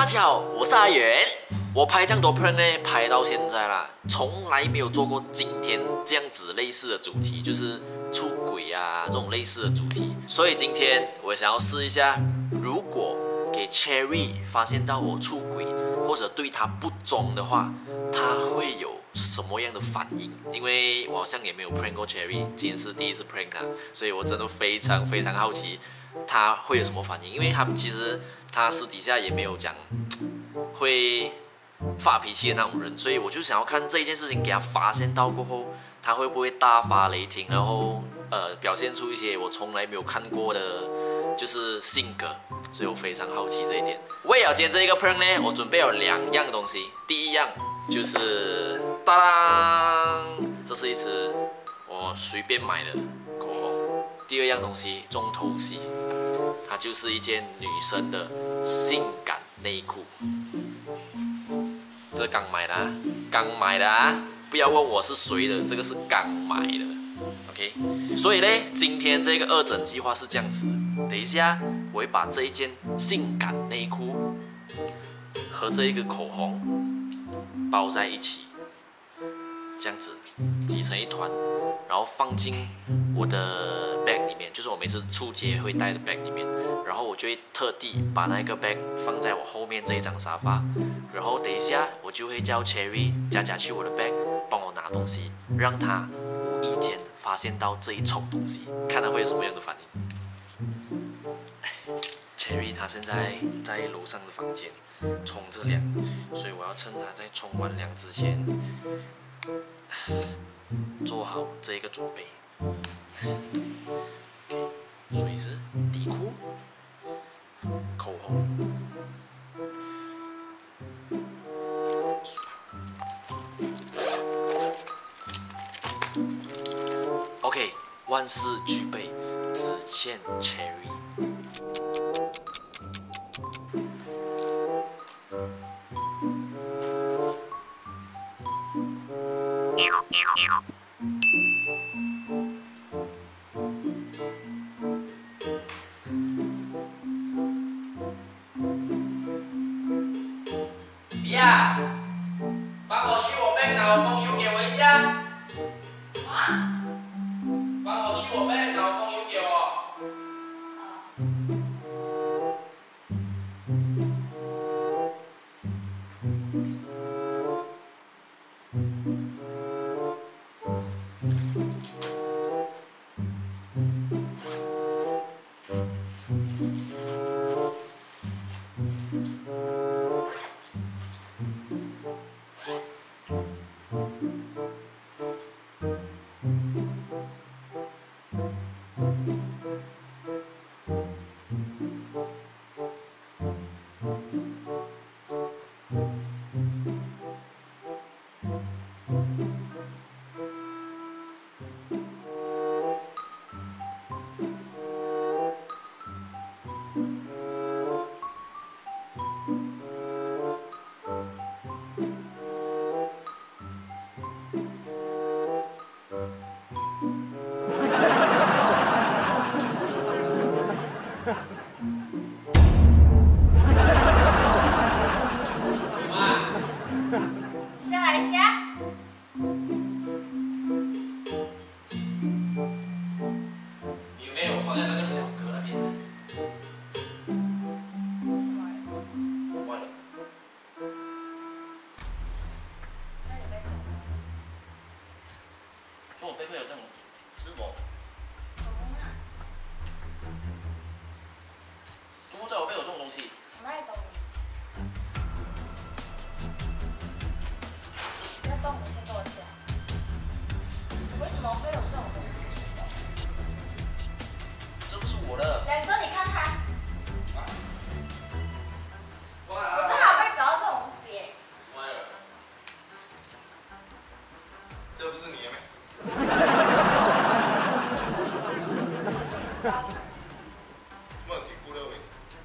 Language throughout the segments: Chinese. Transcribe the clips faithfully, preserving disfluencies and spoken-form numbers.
大家好，我是阿元。我拍这样多 prank 呢，拍到现在啦，从来没有做过今天这样子类似的主题，就是出轨啊这种类似的主题。所以今天我想要试一下，如果给 Cherry 发现到我出轨或者对他不忠的话，他会有什么样的反应？因为我好像也没有 prank 过 Cherry， 今天是第一次 prank 他，所以我真的非常非常好奇他会有什么反应。因为他其实他私底下也没有讲会发脾气的那种人，所以我就想要看这一件事情给他发现到过后，他会不会大发雷霆，然后呃表现出一些我从来没有看过的，就是性格，所以我非常好奇这一点。为了今天这一个 prank 呢，我准备有两样东西，第一样就是当当，这是一支我随便买的口红。第二样东西重头戏，它就是一件女生的性感内裤。这刚买的、啊，刚买的啊！不要问我是谁的，这个是刚买的 ，OK。所以呢，今天这个二整计划是这样子的。等一下，我会把这一件性感内裤和这一个口红包在一起，这样子挤成一团，然后放进我的 bag 里面，就是我每次出街会带的 bag 里面。然后我就会特地把那个 bag 放在我后面这一张沙发，然后等一下我就会叫 Cherry 佳佳去我的 bag 帮我拿东西，让他无意间发现到这一丑东西，看他会有什么样的反应。Cherry 他现在在楼上的房间冲着凉，所以我要趁他在冲完凉之前做好这一个准备。所以是底裤、口红。OK， 万事俱备，只欠 Cherry。呀，帮我去我 bag 拿风油给我一下。什么？帮我去我 bag 拿风油给我。 下来一下。 有没有放在那个小格那边？ 为什么？ 忘了。 在你背怎么了？ 说我背背有这种，是我。 口红啊？ 怎么在我背有这种东西？ 我哪里懂你？不要动，你先跟我讲，为什么会有这种东西？ 这不是我的。 两说你看他， 啊？ 我正好被找到这种东西耶。 歪了，这不是你的没？没有挺酷的味。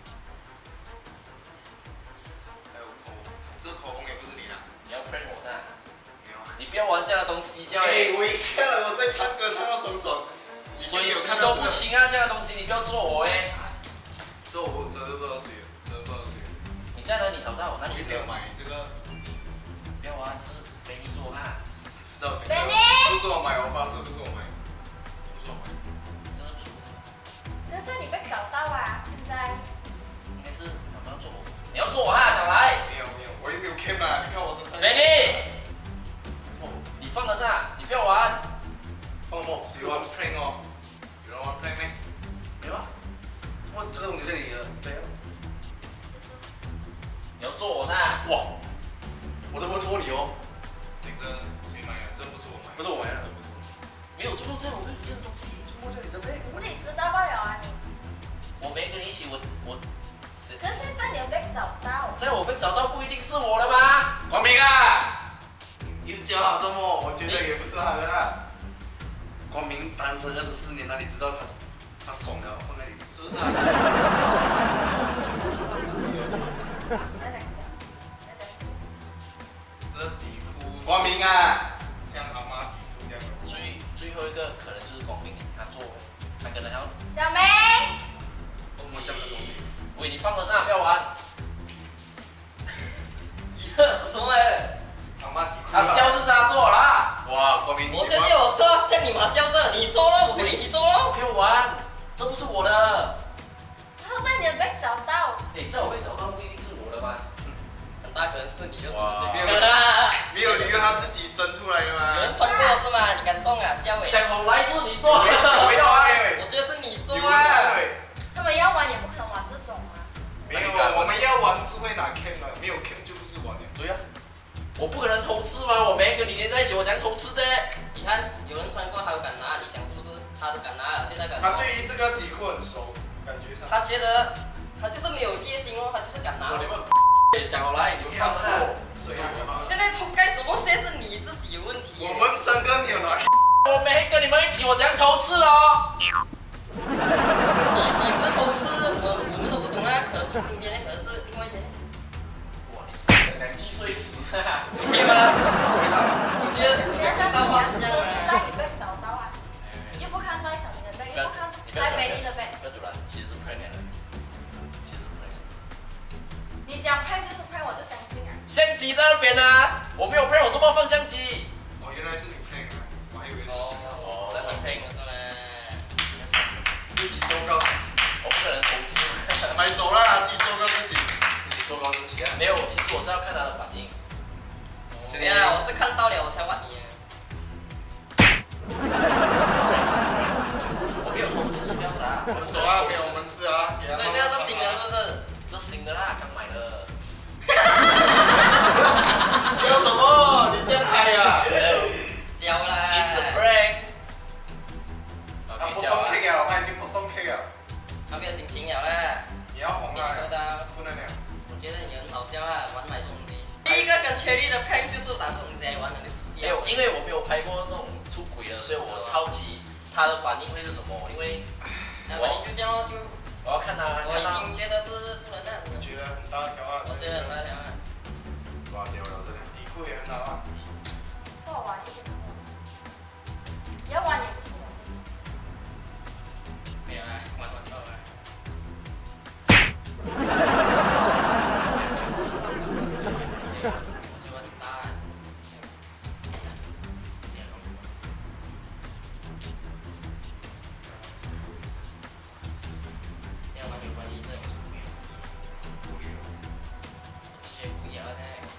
还有口红，这个口红也不是你的。 你要 prank 我是吧？ 没有啊。 你不要玩这样的东西，叫哎，我一下了，我在唱歌唱到爽爽。 水洗都不清啊，这样的东西你不要做我哎。 这我真的不知道谁，真的不知道谁。 你在哪里找到？哪里没有买这个？ 不要玩，是美女做啊。 知道这个？ Benny 不是我买，我发誓不是我买，不是我买。 真的不是我。 可是你被找到啊！现在应该是他们要做我。你要做我啊，找来。 没有没有，我也没有 cam 啊，你看我身上。 美女，你放得下，你不要玩。 放么？喜欢 prank 哦？有人玩 prank 没？没有啊。哇，这个东西是你的，没有。 就是你要做我呢？ 哇，我怎么拖你哦？这个谁买的？这不是我买，不是我买的，不是我。 没有做在我没有这个东西， 怎么在你的背？ 你自己知道不了啊你。 我没跟你一起，我我。 可是现在你有被找到。 在我被找到不一定是我的吗？ 光明啊！你教他这么，我觉得也不是他的啦。光明单身二十四年，哪里知道他他爽了放在里面，是不是啊？ 要讲讲，要讲讲。 这底裤。光明啊！像阿妈底裤这样的。 最最后一个可能就是光明，他做，他可能还要。 小梅。 怎么这样的东西？ 喂，你放得上，不要玩。 什么来？ 阿妈底裤。 他笑就是他做啦。 哇，光明。 我现在我做，叫你妈笑着，你做咯，我跟你一起做咯。 不要玩，这不是我的。 然后在你有被找到。 哎，在我被找到不一定是我的吗？ 很大可能是你，就是哇你这个。 没有理由他自己生出来的吗？ 有人穿过是吗？你敢动啊？笑伟。 讲好来是你做， 没不要玩。 我觉得是你做你啊。 他们要玩也不可能玩这种啊，是不是？ 没有，我们要玩是会拿 cam 的，没有 cam 就不是玩了。对呀。 我不可能偷吃吗？我没跟你连在一起，我怎样偷吃啫？ 你看有人穿过，他有敢拿，你讲是不是？他都敢拿了，就代表他对于这个底裤很熟，感觉上。 他觉得他就是没有戒心哦，他就是敢拿。 你们讲好来，你们放啊！ 谁啊？ 现在铺盖什么现在是你自己有问题。 我们三个没有拿。 我没跟你们一起，我怎样偷吃哦？ 你几时偷吃？我我们都不懂啊，可能不是今天，可能是另外一天。 哇，你死了两季岁死啊！ 对吗？我觉得我觉得看到话是这样就是在啊。 你被找到啊，又不看在小明的背，又不看在美丽的背。 不要赌了，其实是 prank 来的，其实是 prank。 你讲 prank 就是 prank，我就相信啊。 相机在那边啊，我没有 prank，我怎么放相机？ 哦，原来是你 prank 啊，我还以为是谁。 哦，那你 prank 是吗？ 自己做告自己， 我不可能偷吃。 拍手啦，自己做告自己，自己做告自己啊。 没有，其实我是要看他的反应。 没有啦，我是看到了我才问你。 我没有偷吃，不要傻。 我们走啊，给我们吃啊，给他。 所以这个是新的，是不是？ 这新的啦，刚买的。 笑什么？你这样嗨呀？ 笑啦。 你是 prank。 他不动 K 了，他已经不动 K 了。 他没有心情了啦。 你要红啊！ 你做到。 不能了。 我觉得你很好笑啊，玩买这种东西。第一个跟 Cherry 的 prank 就是拿这种东西来玩，你笑。 没有，因为我没有拍过这种出轨的，所以我好奇他的反应会是什么。因为那反正就这样就。 我要看他， 我已看到经觉得是不能那什么。 我觉得很大条啊。 我觉得很大条啊。 哇，屌了，这里底裤也很好啊。 不好玩一点。要玩也不是我自己。 没有啊，玩玩到了。我就玩大。要玩有关于这种出轨的事。我是觉得不一样的，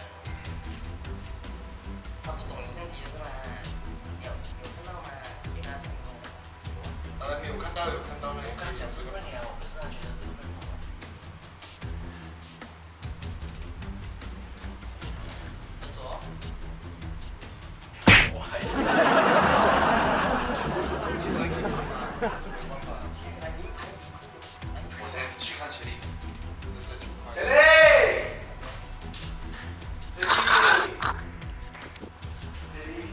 他不懂有相机的是吗？有有看到吗？给他讲过。 当然没有看到，有看到那我跟他讲是 prank 啊，可是他觉得是 prank 好玩。 分手哦。 我还。 你上镜头吗？没办法。 现在名牌底裤。 我现在去看雪莉，这是九块。 雪莉， 雪莉，雪莉。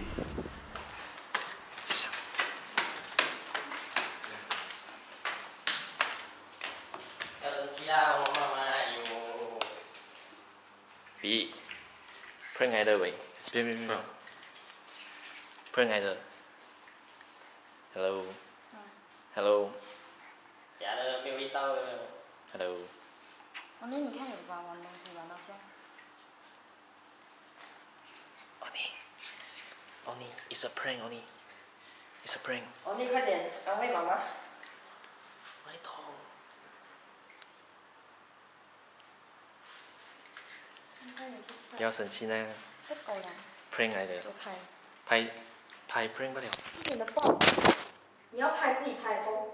要生气啦，我妈妈有。 咦 ，prank 来的喂，别别别 ，prank 来的。Hello，Hello， 假的没有味道的。 Hello， 哦，那你看有玩玩东西玩到这样。 Oni，Oni，it's a prank，Oni，it's a prank。 哦，你快点安慰妈妈。 来懂。不要生气呢。 是狗粮。 prank 来的。 就拍。 拍，拍 prank 不了。 一点都不好。你要拍自己拍哦。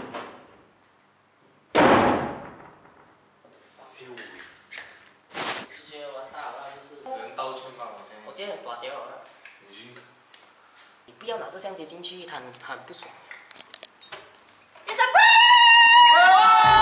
直接完蛋了，就是。 只能倒寸吧，我现在。 我今天很拔掉了。 已经。 你不要拿着相机进去，他他不爽。 It's a prank！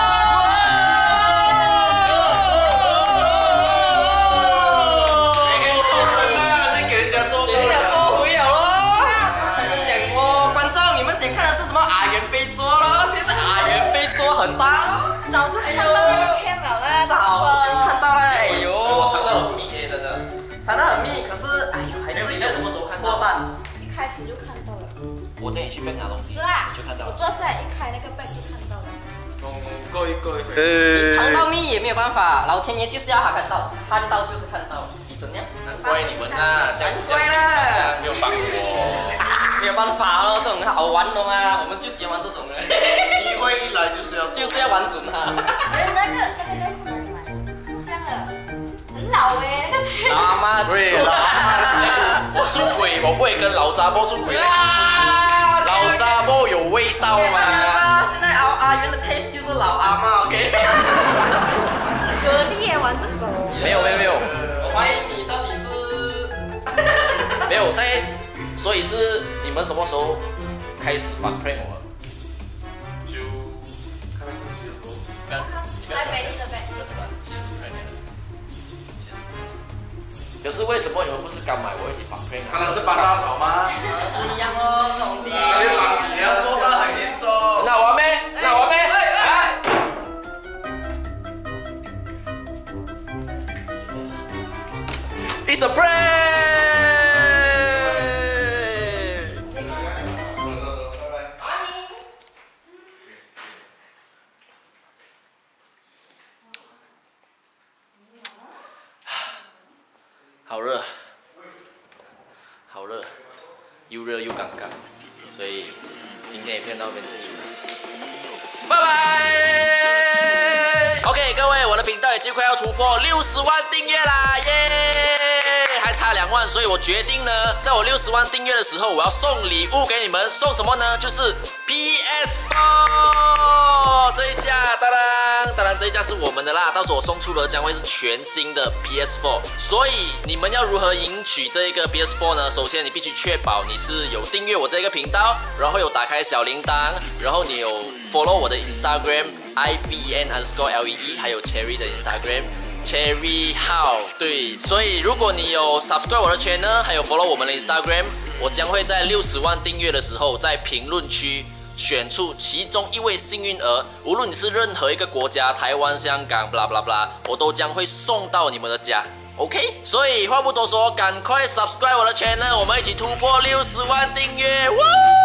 先给人家做。 给人家做回了咯。他就讲哦，观众，你们先看的是什么？阿元被做咯，现在阿元被做很大。 早就看到那个 cam 了啦， 早就看到了，哎呦， 我藏得很密诶，真的。 藏得很密，可是哎呦，还是你在什么时候看破绽？ 一开始就看到了。 我叫你去 bag 拿东西， 是啦， 你就看到了。 我坐下来一开那个 bag 就看到了。 过一过一。 你藏到密也没有办法，老天爷就是要他看到，看到就是看到，你怎样？ 难怪你们呐，这样互相难怪啦没有帮我。 没有办法咯，这种好玩的嘛，我们就喜欢这种人。 机会一来就是要就是要玩准它。 哎，那个那个内裤哪里买的？这样的，很老哎，那个腿。 老阿妈， 对老我出轨，我不会跟老杂波出轨的。老杂波有味道大家知嘛？ 道现在阿阿元的 taste 就是老阿妈 ，OK？ 隔壁也玩这种。 没有没有没有， 我怀疑你到底是没有现在，所以是你们什么时候开始反 prank 我？ 就看到生气的时候。 不要，你不要在美丽的 bag。 不要对吧？其实是 prank 的，其实。可是为什么你们不是刚买我一起反 prank 啊？ 当然是帮大嫂吗？ 是一样哦，这种事。 还帮你啊，做到很严重。 那完没？那完没？啊！ It's a prank！ 好热，好热，又热又尴尬，所以今天影片到这边结束了，拜拜。OK， 各位，我的频道已经快要突破六十万订阅啦，耶！ 还差两万，所以我决定呢，在我六十万订阅的时候，我要送礼物给你们。送什么呢？就是 P S 四 这一架，当然，当然这一架是我们的啦。到时候我送出的将会是全新的 P S 四。所以你们要如何赢取这一个 P S 四 呢？首先你必须确保你是有订阅我这个频道，然后有打开小铃铛，然后你有 follow 我的 Instagram I V E N underscore L E E， 还有 Cherry 的 Instagram。Cherry How 对，所以如果你有 subscribe 我的 channel， 还有 follow 我们的 Instagram， 我将会在六十万订阅的时候，在评论区选出其中一位幸运儿，无论你是任何一个国家，台湾、香港，blah blah blah， 我都将会送到你们的家。OK， 所以话不多说，赶快 subscribe 我的 channel， 我们一起突破六十万订阅，哇！